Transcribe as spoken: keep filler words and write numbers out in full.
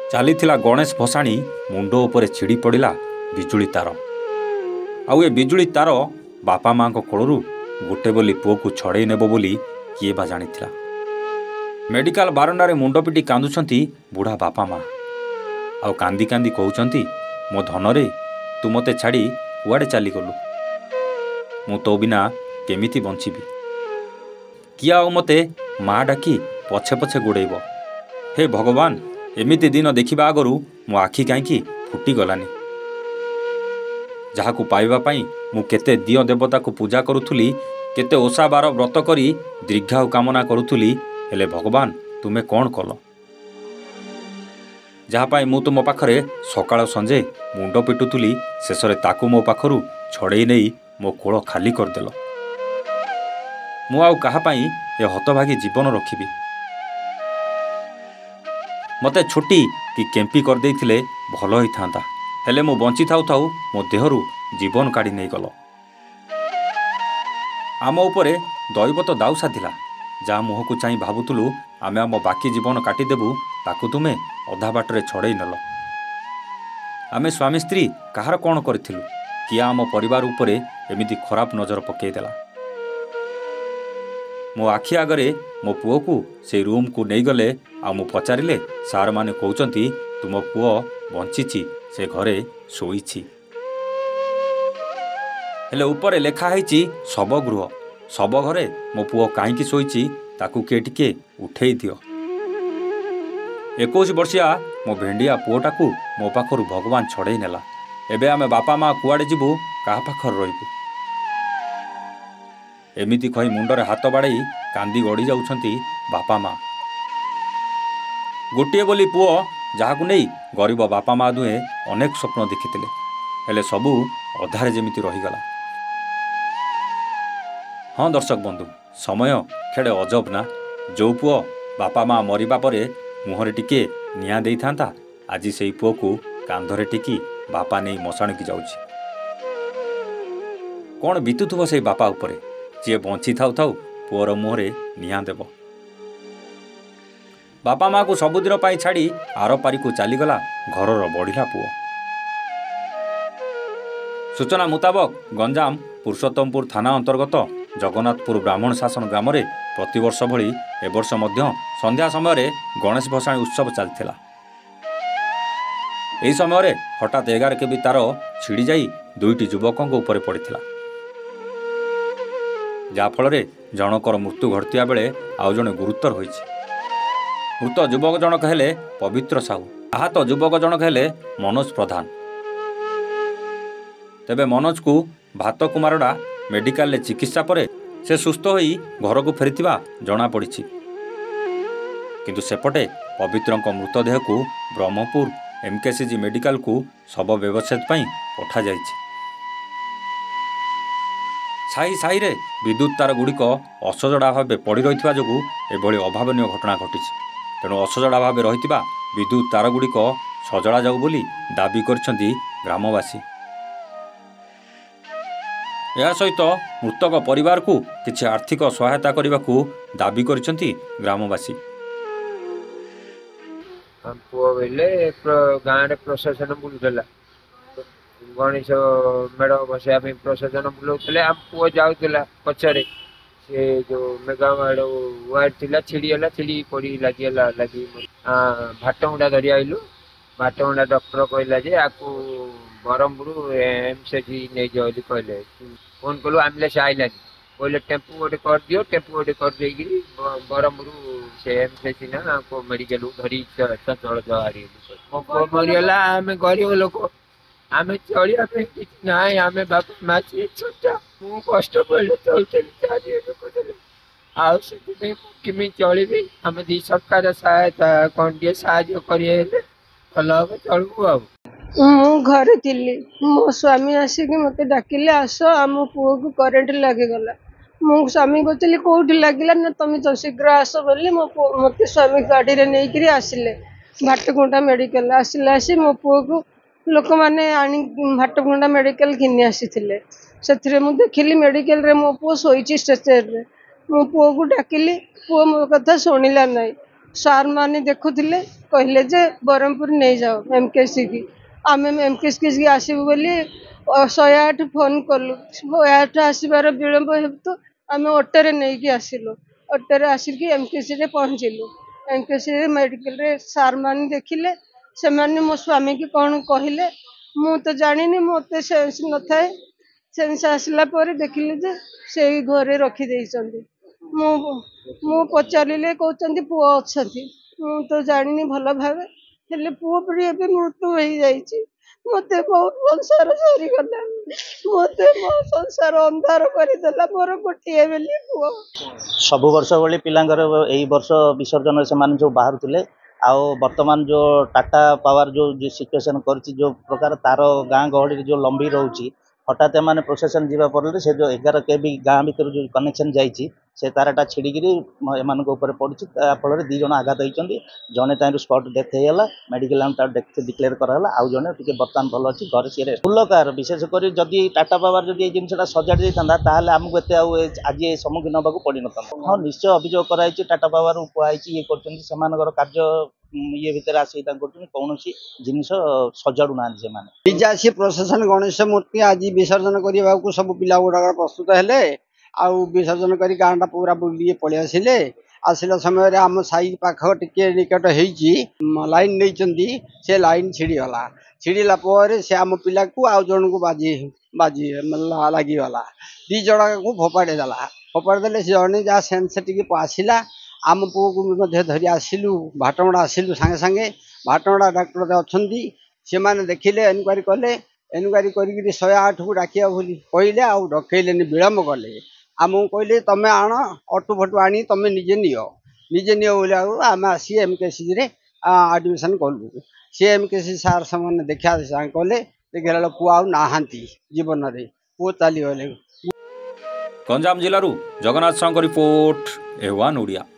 ଚାଲିଥିଲା ଗଣେଶ ଭସାଣୀ ମୁଣ୍ଡ ଉପରେ ଛିଡ଼ି ପଡ଼ିଲା ବିଜୁଳି ତାର। ଆଉ ଏ ବିଜୁଳି ତାର ବାପା ମାଙ୍କ କୋଳରୁ ଗୋଟେ ବୋଲି ପୁଅକୁ ଛଡ଼େଇ ନେବ ବୋଲି କିଏ ବା ଜାଣିଥିଲା। ମେଡ଼ିକାଲ ବାରଣ୍ଡାରେ ମୁଣ୍ଡ ପିଟି କାନ୍ଦୁଛନ୍ତି ବୁଢ଼ା ବାପା ମା। ଆଉ କାନ୍ଦି କାନ୍ଦି କହୁଛନ୍ତି, ମୋ ଧନରେ ତୁ ମୋତେ ଛାଡ଼ି କୁଆଡ଼େ ଚାଲିଗଲୁ, ମୁଁ ତୋ ବିନା କେମିତି ବଞ୍ଚିବି। କିଏ ଆଉ ମୋତେ ମା ଡାକି ପଛେ ପଛେ ଗୋଡ଼େଇବ। ହେ ଭଗବାନ, ଏମିତି ଦିନ ଦେଖିବା ଆଗରୁ ମୋ ଆଖି କାହିଁକି ଫୁଟିଗଲାନି। ଯାହାକୁ ପାଇବା ପାଇଁ ମୁଁ କେତେ ଦିଅ ଦେବତାକୁ ପୂଜା କରୁଥିଲି, କେତେ ଓଷା ବାର ବ୍ରତ କରି ଦୀର୍ଘାୟୁ କାମନା କରୁଥିଲି, ହେଲେ ଭଗବାନ ତୁମେ କ'ଣ କଲ? ଯାହା ପାଇଁ ମୁଁ ତୁମ ପାଖରେ ସକାଳ ସଞ୍ଜେ ମୁଣ୍ଡ ପିଟୁଥିଲି, ଶେଷରେ ତାକୁ ମୋ ପାଖରୁ ଛଡ଼େଇ ନେଇ ମୋ କୋଳ ଖାଲି କରିଦେଲ। ମୁଁ ଆଉ କାହା ପାଇଁ ଏ ହତଭାଗୀ ଜୀବନ ରଖିବି? ମୋତେ ଛୁଟି କି କେମ୍ପି କରିଦେଇଥିଲେ ଭଲ ହୋଇଥାନ୍ତା, ହେଲେ ମୁଁ ବଞ୍ଚିଥାଉ ଥାଉ ମୋ ଦେହରୁ ଜୀବନ କାଢ଼ି ନେଇଗଲ। ଆମ ଉପରେ ଦୈବ ତ ଦାଉ ସାଧିଲା। ଯାହା ମୁହଁକୁ ଚାହିଁ ଭାବୁଥିଲୁ ଆମେ ଆମ ବାକି ଜୀବନ କାଟିଦେବୁ, ତାକୁ ତୁମେ ଅଧା ବାଟରେ ଛଡ଼େଇ ନେଲ। ଆମେ ସ୍ୱାମୀ ସ୍ତ୍ରୀ କାହାର କ'ଣ କରିଥିଲୁ? କିଏ ଆମ ପରିବାର ଉପରେ ଏମିତି ଖରାପ ନଜର ପକାଇଦେଲା? ମୋ ଆଖି ଆଗରେ ମୋ ପୁଅକୁ ସେଇ ରୁମ୍କୁ ନେଇଗଲେ। ଆଉ ମୁଁ ପଚାରିଲେ ସାର୍ମାନେ କହୁଛନ୍ତି ତୁମ ପୁଅ ବଞ୍ଚିଛି, ସେ ଘରେ ଶୋଇଛି। ହେଲେ ଉପରେ ଲେଖା ହେଇଛି ଶବ ଗୃହ। ଶବ ଘରେ ମୋ ପୁଅ କାହିଁକି ଶୋଇଛି ତାକୁ କିଏ ଟିକେ ଉଠେଇ ଦିଅ। ଏକୋଇଶ ବର୍ଷିଆ ମୋ ଭେଣ୍ଡିଆ ପୁଅଟାକୁ ମୋ ପାଖରୁ ଭଗବାନ ଛଡ଼େଇ ନେଲା। ଏବେ ଆମେ ବାପା ମା କୁଆଡ଼େ ଯିବୁ, କାହା ପାଖରେ ରହିବୁ? ଏମିତି କହି ମୁଣ୍ଡରେ ହାତ ବାଡ଼େଇ କାନ୍ଦି ଗଡ଼ି ଯାଉଛନ୍ତି ବାପା ମା। ଗୋଟିଏ ବୋଲି ପୁଅ, ଯାହାକୁ ନେଇ ଗରିବ ବାପା ମା ଦୁହେଁ ଅନେକ ସ୍ୱପ୍ନ ଦେଖିଥିଲେ, ହେଲେ ସବୁ ଅଧାରେ ଯେମିତି ରହିଗଲା। ହଁ ଦର୍ଶକ ବନ୍ଧୁ, ସମୟ ଖେଳେ ଅଜବ ନା। ଯେଉଁ ପୁଅ ବାପା ମା ମରିବା ପରେ ମୁହଁରେ ଟିକେ ନିଆଁ ଦେଇଥାନ୍ତା, ଆଜି ସେଇ ପୁଅକୁ କାନ୍ଧରେ ଟେକି ବାପା ନେଇ ମଶାଣିକି ଯାଉଛି। କ'ଣ ବିତୁଥିବ ସେଇ ବାପା ଉପରେ, ଯିଏ ବଞ୍ଚିଥାଉ ଥାଉ ପୁଅର ମୁହଁରେ ନିଆଁ ଦେବ। ବାପା ମାଆକୁ ସବୁଦିନ ପାଇଁ ଛାଡ଼ି ଆର ପାରିକୁ ଚାଲିଗଲା ଘରର ବଢ଼ିଲା ପୁଅ। ସୂଚନା ମୁତାବକ ଗଞ୍ଜାମ ପୁରୁଷୋତ୍ତମପୁର ଥାନା ଅନ୍ତର୍ଗତ ଜଗନ୍ନାଥପୁର ବ୍ରାହ୍ମଣ ଶାସନ ଗ୍ରାମରେ ପ୍ରତିବର୍ଷ ଭଳି ଏବର୍ଷ ମଧ୍ୟ ସନ୍ଧ୍ୟା ସମୟରେ ଗଣେଶ ଭସାଣୀ ଉତ୍ସବ ଚାଲିଥିଲା। ଏହି ସମୟରେ ହଠାତ୍ ଏଗାର କେବି ତାର ଛିଡ଼ି ଯାଇ ଦୁଇଟି ଯୁବକଙ୍କ ଉପରେ ପଡ଼ିଥିଲା, ଯାହାଫଳରେ ଜଣକର ମୃତ୍ୟୁ ଘଟିଥିବା ବେଳେ ଆଉ ଜଣେ ଗୁରୁତର ହୋଇଛି। ମୃତ ଯୁବକ ଜଣକ ହେଲେ ପବିତ୍ର ସାହୁ, ଆହତ ଯୁବକ ଜଣକ ହେଲେ ମନୋଜ ପ୍ରଧାନ। ତେବେ ମନୋଜକୁ ଭାତକୁମାରଡ଼ା ମେଡ଼ିକାଲରେ ଚିକିତ୍ସା ପରେ ସେ ସୁସ୍ଥ ହୋଇ ଘରକୁ ଫେରିଥିବା ଜଣାପଡ଼ିଛି। କିନ୍ତୁ ସେପଟେ ପବିତ୍ରଙ୍କ ମୃତଦେହକୁ ବ୍ରହ୍ମପୁର ଏମ୍କେସିଜି ମେଡ଼ିକାଲକୁ ଶବ ବ୍ୟବଚ୍ଛେଦ ପାଇଁ ପଠାଯାଇଛି। ସାହି ସାହିରେ ବିଦ୍ୟୁତ୍ ତାରଗୁଡ଼ିକ ଅସଜଡ଼ା ଭାବେ ପଡ଼ି ରହିଥିବା ଯୋଗୁଁ ଏଭଳି ଅଭାବନୀୟ ଘଟଣା ଘଟିଛି। ତେଣୁ ଅସଜଡ଼ା ଭାବେ ରହିଥିବା ବିଦ୍ୟୁତ୍ ତାରଗୁଡ଼ିକ ସଜଡ଼ା ଯାଉ ବୋଲି ଦାବି କରିଛନ୍ତି ଗ୍ରାମବାସୀ। ଏହା ସହିତ ମୃତକ ପରିବାରକୁ କିଛି ଆର୍ଥିକ ସହାୟତା କରିବାକୁ ଦାବି କରିଛନ୍ତି ଗ୍ରାମବାସୀ। ପୁଅ ବୋଇଲେ ଗାଁରେ ପ୍ରଶାସନ ବୁଲୁଥିଲା, ଗଣେଶ ମେଢ଼ ବସାଇବା ପାଇଁ ପ୍ରଶାସନ ବୁଲାଉଥିଲେ। ଆମ ପୁଅ ଯାଉଥିଲା ପଛରେ, ସେ ଯେଉଁ ମେଘା ମେଢ଼ ୱାୟାର ଥିଲା ଛିଡ଼ିଗଲା, ଛିଡ଼ି ପଡ଼ି ଲାଗିଗଲା। ଲାଗି ଭାଟଗୁଣ୍ଡା ଧରି ଆଇଲୁ। ଭାଟଗୁଣ୍ଡା ଡକ୍ଟର କହିଲା ଯେ ଆକୁ ବ୍ରହ୍ମପୁର ଏମ୍କେସିଜି ନେଇଯାଅ ବୋଲି କହିଲେ। ଫୋନ୍ କଲୁ, ଆମ୍ବୁଲାନ୍ସ ଆଇଲାନି, କହିଲେ ଟେମ୍ପୁ ଗୋଟେ କରିଦିଅ। ଟେମ୍ପୁ ଗୋଟେ କରିଦେଇକିରି ବ୍ରହ୍ମପୁର ସେ ଏମ୍କେସିଜି ନା କେଉଁ ମେଡ଼ିକାଲକୁ ଧରି ଚଞ୍ଚଳ ଜହାରି। ମୋ ପୁଅ ମରିଗଲା। ଆମେ ଗରିବ ଲୋକ, ଆମେ ଚଳିବା ପାଇଁ କିଛି ନାହିଁ। ଆମେ ବାପା ମା ଛୋଟ, ମୁଁ କଷ୍ଟ ପଡ଼ିଲେ ଚଳୁଥିଲି, ଚାରି ଲୋକ ଥିଲେ, ଆଉ ସେଥିପାଇଁ ମୁଁ କେମିତି ଚଳିବି? ଆମେ ଦି ସରକାର ସହାୟତା କ'ଣ ଟିକେ ସାହାଯ୍ୟ କରିବେ ଭଲ ହବ, ଚଳିବୁ ଆଉ। ମୁଁ ଘରେ ଥିଲି, ମୋ ସ୍ୱାମୀ ଆସିକି ମୋତେ ଡାକିଲେ, ଆସ ଆମ ପୁଅକୁ କରେଣ୍ଟ ଲାଗିଗଲା। ମୁଁ ସ୍ୱାମୀ କହୁଥିଲି କେଉଁଠି ଲାଗିଲା ନା, ତମେ ତ ଶୀଘ୍ର ଆସ ବୋଲି ମୋ ପୁଅ ମୋତେ ସ୍ୱାମୀ ଗାଡ଼ିରେ ନେଇକରି ଆସିଲେ ଭାଟଗୁଣ୍ଡା ମେଡ଼ିକାଲ। ଆସିଲେ ଆସି ମୋ ପୁଅକୁ ଲୋକମାନେ ଆଣି ଭାଟଗୁଣ୍ଡା ମେଡ଼ିକାଲ ଘିନି ଆସିଥିଲେ। ସେଥିରେ ମୁଁ ଦେଖିଲି ମେଡ଼ିକାଲରେ ମୋ ପୁଅ ଶୋଇଛି ଷ୍ଟ୍ରେଚରରେ। ମୋ ପୁଅକୁ ଡାକିଲି, ପୁଅ ମୋ କଥା ଶୁଣିଲା ନାହିଁ। ସାର୍ ମାନେ ଦେଖୁଥିଲେ କହିଲେ ଯେ ବ୍ରହ୍ମପୁର ନେଇଯାଅ ଏମକେସି କି। ଆମେ ଏମକେସି କି ଆସିବୁ ବୋଲି ଶହେ ଆଠ ଫୋନ କଲୁ। ଶହେ ଆଠ ଆସିବାର ବିଳମ୍ବ ହେତୁ ଆମେ ଅଟୋରେ ନେଇକି ଆସିଲୁ। ଅଟୋରେ ଆସିକି ଏମକେସିରେ ପହଞ୍ଚିଲୁ। ଏମକେସିରେ ମେଡିକାଲରେ ସାର୍ ମାନେ ଦେଖିଲେ। ସେମାନେ ମୋ ସ୍ୱାମୀକି କ'ଣ କହିଲେ ମୁଁ ତ ଜାଣିନି, ମୋତେ ସେନ୍ସ ନଥାଏ। ସେନ୍ସ ଆସିଲା ପରେ ଦେଖିଲି ଯେ ସେଇ ଘରେ ରଖିଦେଇଛନ୍ତି। ମୁଁ ମୁଁ ପଚାରିଲେ କହୁଛନ୍ତି ପୁଅ ଅଛନ୍ତି। ମୁଁ ତ ଜାଣିନି ଭଲ ଭାବେ, ହେଲେ ପୁଅ ପରି ଏବେ ମୃତ୍ୟୁ ହେଇଯାଇଛି। ମୋତେ ମୋ ସଂସାର ସରିଗଲା। ମୋତେ ମୋ ସଂସାର ଅନ୍ଧାର କରିଦେଲା ମୋର ଗୋଟିଏ ବୋଲି ପୁଅ। ସବୁ ବର୍ଷ ଭଳି ପିଲାଙ୍କର ଏଇ ବର୍ଷ ବିସର୍ଜନ ସେମାନେ ଯେଉଁ ବାହାରୁଥିଲେ, ଆଉ ବର୍ତ୍ତମାନ ଯେଉଁ ଟାଟା ପାୱାର ଯେଉଁ ସିଚୁଏସନ୍ କରିଛି, ଯେଉଁ ପ୍ରକାର ତାର ଗାଁ ଗହଳିରେ ଯେଉଁ ଲମ୍ବି ରହୁଛି, ହଠାତ୍ ଏମାନେ ପ୍ରୋସେସନ୍ ଯିବା ପରେ ସେ ଯେଉଁ ଏଗାର କେବି ଗାଁ ଭିତରୁ ଯେଉଁ କନେକ୍ସନ୍ ଯାଇଛି ସେ ତାରଟା ଛିଡ଼ିକିରି ଏମାନଙ୍କ ଉପରେ ପଡ଼ିଛି। ତା ଫଳରେ ଦୁଇ ଜଣ ଆଘାତ ହେଇଛନ୍ତି। ଜଣେ ତାଙ୍କର ସ୍ପଟ୍ ଡେଥ୍ ହେଇଗଲା, ମେଡ଼ିକାଲ ଆମେ ତାର ଡେଥ୍ ଡିକ୍ଲେୟାର କରାଗଲା। ଆଉ ଜଣେ ଟିକେ ବର୍ତ୍ତମାନ ଭଲ ଅଛି, ଘରେ ସିଏ ଫୁଲ କାର। ବିଶେଷ କରି ଯଦି ଟାଟା ପାୱାର ଯଦି ଏଇ ଜିନିଷଟା ସଜାଡ଼ି ଦେଇଥାନ୍ତା ତାହେଲେ ଆମକୁ ଏତେ ଆଉ ଆଜି ଏ ସମ୍ମୁଖୀନ ହେବାକୁ ପଡ଼ିନଥାନ୍ତା। ହଁ, ନିଶ୍ଚୟ ଅଭିଯୋଗ କରାଯାଇଛି। ଟାଟା ପାୱାର କୁହାଯାଇଛି ଇଏ କରୁଛନ୍ତି, ସେମାନଙ୍କର କାର୍ଯ୍ୟ ଇଏ ଭିତରେ ଆସିକି ତାଙ୍କୁ କରୁଛନ୍ତି, କୌଣସି ଜିନିଷ ସଜାଡ଼ୁ ନାହାନ୍ତି ସେମାନେ। ନିଜେ ଆସି ପ୍ରଶାସନ ଗଣେଶ ମୂର୍ତ୍ତି ଆଜି ବିସର୍ଜନ କରିବାକୁ ସବୁ ପିଲା ଗୁଡ଼ାକ ପ୍ରସ୍ତୁତ ହେଲେ। ଆଉ ବିସର୍ଜନ କରି ଗାଁଟା ପୁରା ବୁଲିକି ପଳେଇ ଆସିଲେ। ଆସିଲା ସମୟରେ ଆମ ସାହି ପାଖ ଟିକେ ନିକଟ ହେଇଛି, ଲାଇନ୍ ନେଇଛନ୍ତି, ସେ ଲାଇନ୍ ଛିଡ଼ିଗଲା। ଛିଡ଼ିଲା ପରେ ସେ ଆମ ପିଲାକୁ ଆଉ ଜଣକୁ ବାଜି ବାଜି ଲାଗିଗଲା। ଦୁଇ ଜଣକୁ ଫୋପାଡ଼ି ଦେଲା। ଫୋପାଡ଼ି ଦେଲେ ସେ ଜଣେ ଯାହା ସେନ୍ସ ଟିକେ ଆସିଲା। ଆମ ପୁଅକୁ ମଧ୍ୟ ଧରି ଆସିଲୁ, ଭାଟମଡ଼ା ଆସିଲୁ ସାଙ୍ଗେ ସାଙ୍ଗେ। ଭାଟମଡ଼ା ଡାକ୍ତର ଅଛନ୍ତି, ସେମାନେ ଦେଖିଲେ, ଏନକ୍ୱାରି କଲେ। ଏନକ୍ୱାରି କରିକିରି ଶହେ ଆଠକୁ ଡାକିବା ବୋଲି କହିଲେ, ଆଉ ଡକେଇଲେନି, ବିଳମ୍ବ କଲେ। ଆମକୁ କହିଲେ ତମେ ଆଣ, ଅଟୋ ଫଟୋ ଆଣି ତମେ ନିଜେ ନିଅ ନିଜେ ନିଅ ବୋଲି ଆଉ ଆମେ ଆସି ଏମକେସିରେ ଆଡ଼ମିସନ୍ କଲୁ। ସେ ଏମକେସି ସାର୍ ସେମାନେ ଦେଖା କଲେ, ଦେଖିଲା ବେଳ ପୁଅ ଆଉ ନାହାନ୍ତି ଜୀବନରେ, ପୁଅ ଚାଲିଗଲେ। ଗଞ୍ଜାମ ଜିଲ୍ଲାରୁ ଜଗନ୍ନାଥ ସାହୁଙ୍କ ରିପୋର୍ଟ, ଏ ୱାନ୍ ଓଡ଼ିଆ।